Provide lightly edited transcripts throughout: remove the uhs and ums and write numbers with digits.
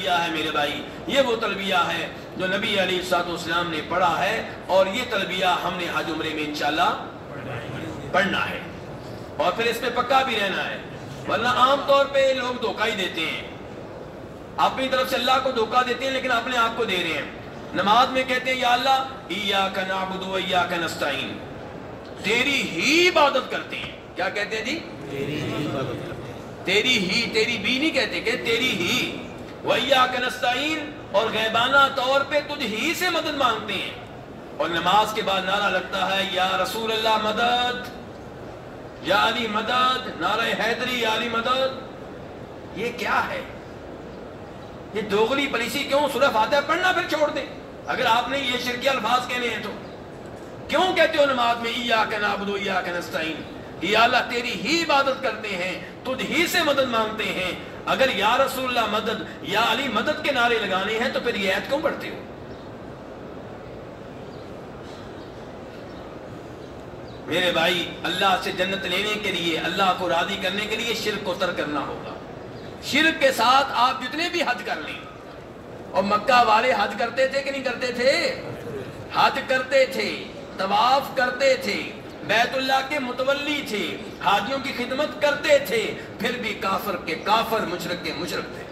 ہے میرے بھائی، یہ وہ تلبیہ ہے جو نبی علیہ السلام نے پڑھا ہے، اور یہ تلبیہ ہم نے حج عمرے میں انشاءاللہ پڑھنا ہے، اور پھر اس پہ پکا بھی رہنا ہے، ورنہ عام طور پہ لوگ دھوکہ ہی دیتے ہیں، اپنی طرف سے اللہ کو دھوکہ دیتے ہیں لیکن اپنے آپ کو دے رہے ہیں۔ نماز میں کہتے ہیں یا اللہ ایاک نعبد و ایاک نستعین، تیری ہی عبادت کرتے ہیں۔ کیا کہتے ہیں جی؟ تیری ہی عبادت کرتے ہیں، تیری ہی، تیری بھی نہیں کہتے کہ تیری ہی، وَإِيَّاكَ نَسْتَعِينُ، اور غیبانہ طور پہ تجھ ہی سے مدد مانگتے ہیں، اور نماز کے بعد نعرہ لگتا ہے یا رسول اللہ مدد، یا علی مدد، نعرہ حیدری یا علی مدد۔ یہ کیا ہے؟ یہ دوغلی پلیسی کیوں؟ سورہ فاتحہ پڑھنا پھر چھوڑ دیں اگر آپ نے یہ شرکی الفاظ کہنے ہیں تو۔ کیوں کہتے ہو نماز میں ایاک نعبد و ایاک نستعین، یا اللہ تیری ہی عبادت کرتے ہیں، تجھ ہی سے مدد مانگتے ہیں؟ اگر یا رسول اللہ مدد، یا علی مدد کے نعرے لگانے ہیں تو پھر یہ آیت کیوں پڑھتے ہو؟ میرے بھائی، اللہ سے جنت لینے کے لیے، اللہ کو راضی کرنے کے لیے شرک کو ترک کرنا ہوگا۔ شرک کے ساتھ آپ جتنے بھی حج کر لیں، اور مکہ والے حج کرتے تھے کہ نہیں کرتے تھے؟ حج کرتے تھے، طواف کرتے تھے، بیت اللہ کے متولی تھے، حاجیوں کی خدمت کرتے تھے، پھر بھی کافر کے کافر، مشرک کے مشرک تھے۔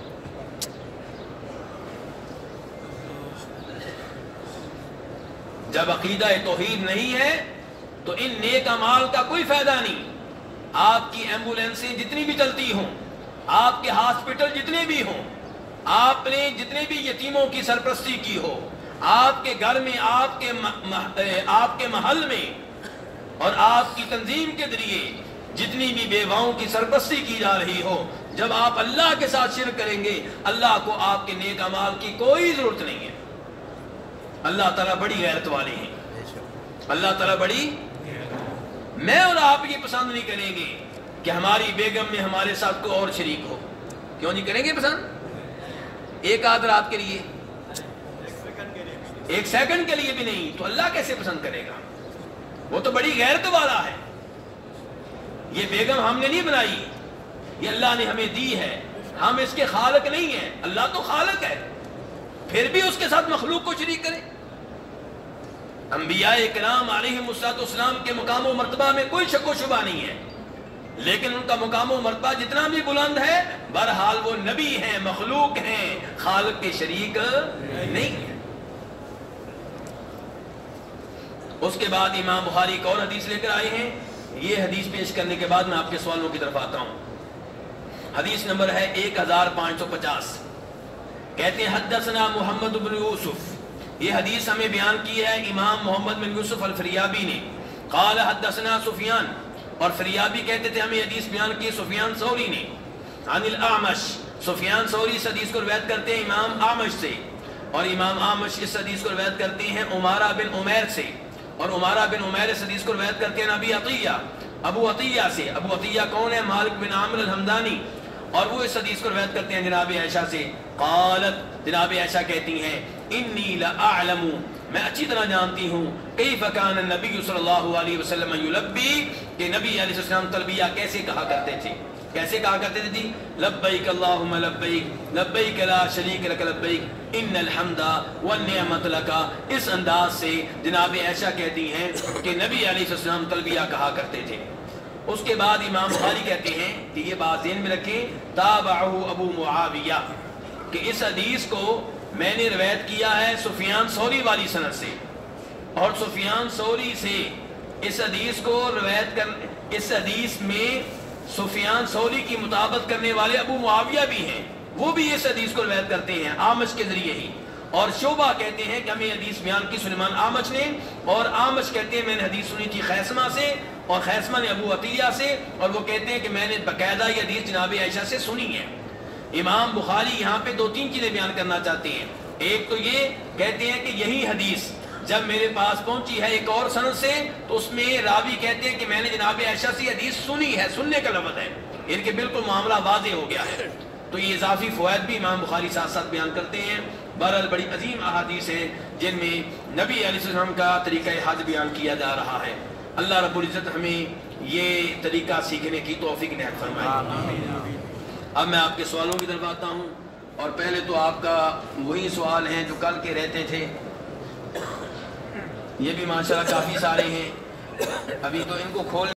جب عقیدہ توحید نہیں ہے تو ان نیک اعمال کا کوئی فائدہ نہیں۔ آپ کی ایمبولینسیں جتنی بھی چلتی ہوں، آپ کے ہاسپٹل جتنے بھی ہوں، آپ نے جتنے بھی یتیموں کی سرپرستی کی ہو، آپ کے گھر میں، آپ کے محل میں، اور آپ کی تنظیم کے ذریعے جتنی بھی بیواؤں کی سرپرستی کی جا رہی ہو، جب آپ اللہ کے ساتھ شرک کریں گے، اللہ کو آپ کے نیک اعمال کی کوئی ضرورت نہیں ہے۔ اللہ تعالیٰ بڑی غیرت والے ہیں، اللہ تعالیٰ بڑی، میں اور آپ یہ پسند نہیں کریں گے کہ ہماری بیگم میں ہمارے ساتھ کوئی اور شریک ہو۔ کیوں نہیں کریں گے پسند؟ ایک آدھ رات کے لیے، ایک سیکنڈ کے لیے بھی نہیں، تو اللہ کیسے پسند کرے گا؟ وہ تو بڑی غیرت والا ہے۔ یہ بیگم ہم نے نہیں بنائی، یہ اللہ نے ہمیں دی ہے، ہم اس کے خالق نہیں ہیں، اللہ تو خالق ہے، پھر بھی اس کے ساتھ مخلوق کو شریک کرے۔ انبیاء کرام علیہم السلام کے مقام و مرتبہ میں کوئی شک و شبہ نہیں ہے، لیکن ان کا مقام و مرتبہ جتنا بھی بلند ہے، بہرحال وہ نبی ہیں، مخلوق ہیں، خالق کے شریک نہیں ہیں۔ اس کے بعد امام بخاری ایک اور حدیث لے کر آئے ہیں۔ یہ حدیث پیش کرنے کے بعد میں آپ کے سوالوں کی طرف آتا ہوں۔ حدیث نمبر ہے 1550۔ کہتے ہیں حدثنا محمد بن یوسف، یہ حدیث ہمیں بیان کی ہے امام محمد بن یوسف الفریابی نے۔ قال حدثنا سفیان، اور فریابی کہتے تھے ہمیں حدیث بیان کی سفیان ثوری نے، عن الاعمش، سفیان ثوری اس حدیث کو روایت کرتے ہیں امام اعمش سے، اور امام اعمش اس حدیث کو روایت کرتے ہیں عمارہ بن عمیر سے، اور عمارہ بن عمیر اس حدیث کو روایت کرتے ہیں ابی عطیہ، ابو عطیہ سے۔ ابو عطیہ کون ہے؟ مالک بن عامر الحمدانی، اور وہ اس حدیث کو روایت کرتے ہیں جناب عائشہ سے۔ قالت، جناب عائشہ کہتی ہیں انی لأعلم، میں اچھی طرح جانتی ہوں، کیف کان النبی صلی اللہ علیہ وسلم یلبی، کہ نبی علیہ السلام تلبیہ کیسے کہا کرتے تھے، کیسے کہا کرتے تھے جی؟ لبیک اللہم لبیک، لبیک لا شریک لک لبیک، ان الحمد والنعمت لک۔ اس انداز سے جناب عائشہ کہتی ہیں کہ نبی علیہ السلام تلبیہ کہا کرتے تھے۔ اس کے بعد امام بخاری کہتے ہیں کہ یہ بات ذہن میں رکھیں، تابعہ ابو معاویہ، کہ اس حدیث کو میں نے روایت کیا ہے سفیان ثوری والی سند سے، اور سفیان ثوری سے اس حدیث کو روایت کر، اس حدیث میں سفیان ثوری کی مطابقت کرنے والے ابو معاویہ بھی ہیں، وہ بھی اس حدیث کو روایت کرتے ہیں اعمش کے ذریعے ہی۔ اور شعبہ کہتے ہیں کہ ہمیں حدیث بیان کی سلیمان اعمش نے، اور اعمش کہتے ہیں میں نے حدیث سنی تھی خیثمہ سے، اور خیثمہ نے ابو عطیہ سے، اور وہ کہتے ہیں کہ میں نے باقاعدہ یہ حدیث جناب عائشہ سے سنی ہے۔ امام بخاری یہاں پہ دو تین چیزیں بیان کرنا چاہتے ہیں۔ ایک تو یہ کہتے ہیں کہ یہی حدیث جب میرے پاس پہنچی ہے ایک اور سند سے، تو اس میں راوی کہتے ہیں کہ میں نے جناب عائشہ سے حدیث سنی ہے، سننے کا لفظ ہے، ان کے بالکل معاملہ واضح ہو گیا ہے۔ تو یہ اضافی فوائد بھی امام بخاری ساتھ ساتھ بیان کرتے ہیں۔ بہرحال بڑی عظیم احادیث ہیں جن میں نبی علیہ السلام کا طریقہ حج بیان کیا جا رہا ہے۔ اللہ رب العزت ہمیں یہ طریقہ سیکھنے کی توفیق عنایت فرمائے۔ اب میں آپ کے سوالوں کی طرف آتا ہوں۔ اور پہلے تو آپ کا وہی سوال ہیں جو کل کے رہتے تھے، یہ بھی ماشاءاللہ کافی سارے ہیں، ابھی تو ان کو کھول